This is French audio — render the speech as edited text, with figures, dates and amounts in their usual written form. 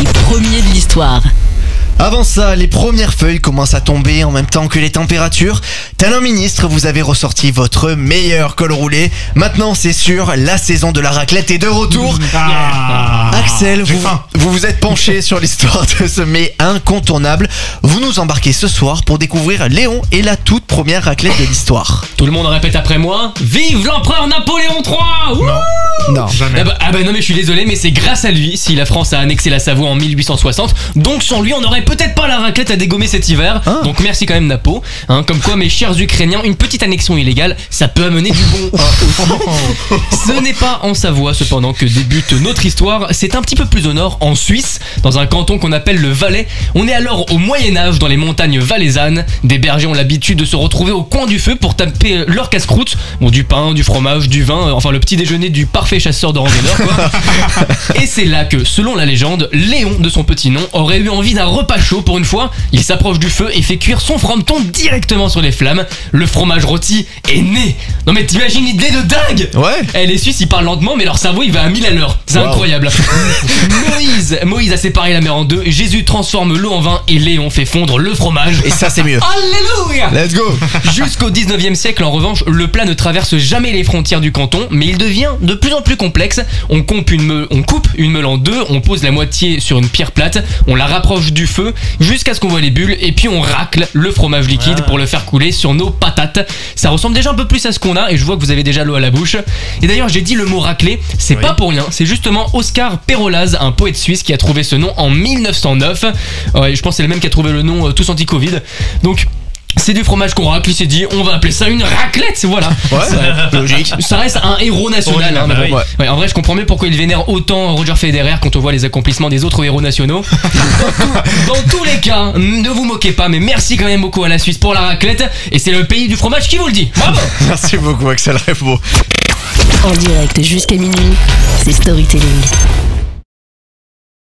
les premiers de l'histoire. Avant ça, les premières feuilles commencent à tomber en même temps que les températures. Tel un ministre, vous avez ressorti votre meilleur col roulé. Maintenant, c'est sûr, la saison de la raclette est de retour. Axel, vous vous êtes penché sur l'histoire de ce mets incontournable. Vous nous embarquez ce soir pour découvrir Léon et la toute première raclette de l'histoire. Tout le monde répète après moi. Vive l'empereur Napoléon III. Non, jamais. Ah bah non mais je suis désolé, mais c'est grâce à lui si la France a annexé la Savoie en 1860. Donc sans lui on n'aurait peut-être pas la raclette à dégommer cet hiver. Donc merci quand même Napo. Comme quoi mes chers Ukrainiens, une petite annexion illégale, ça peut amener du bon. Ce n'est pas en Savoie cependant que débute notre histoire. C'est un petit peu plus au nord, en Suisse, dans un canton qu'on appelle le Valais. On est alors au Moyen-Âge dans les montagnes valaisannes. Des bergers ont l'habitude de se retrouver au coin du feu pour taper leur casse-croûte. Bon, du pain, du fromage, du vin, enfin le petit déjeuner du parfait chasseur de randonneurs quoi. Et c'est là que, selon la légende, Léon, de son petit nom, aurait eu envie d'un repas chaud pour une fois. Il s'approche du feu et fait cuire son frometon directement sur les flammes. Le fromage rôti est né. Non mais t'imagines l'idée de dingue. Ouais. Les Suisses ils parlent lentement mais leur cerveau il va à 1000 à l'heure. C'est incroyable. Moïse a séparé la mer en deux. Jésus transforme l'eau en vin et Léon fait fondre le fromage. Et ça c'est mieux. Alléluia. Let's go. Jusqu'au 19e siècle en revanche, le plat ne traverse jamais les frontières du canton, mais il devient de plus en plus complexe. On coupe une meule en deux, on pose la moitié sur une pierre plate, on la rapproche du feu jusqu'à ce qu'on voit les bulles et puis on racle le fromage liquide pour le faire couler sur nos patates. Ça ressemble déjà un peu plus à ce qu'on a et je vois que vous avez déjà l'eau à la bouche. Et d'ailleurs j'ai dit le mot raclé, c'est pas pour rien, c'est justement Oscar Perolaz, un poète suisse qui a trouvé ce nom en 1909. Je pense que c'est le même qui a trouvé le nom tous anti-Covid. Donc c'est du fromage qu'on racle, il s'est dit on va appeler ça une raclette, voilà. Logique. Ça reste un héros national. En vrai je comprends mieux pourquoi il vénère autant Roger Federer quand on voit les accomplissements des autres héros nationaux. Dans tous les cas, ne vous moquez pas, mais merci quand même beaucoup à la Suisse pour la raclette. Et c'est le pays du fromage qui vous le dit. Bravo. Merci beaucoup Axel Refo. En direct jusqu'à minuit, c'est Storytelling.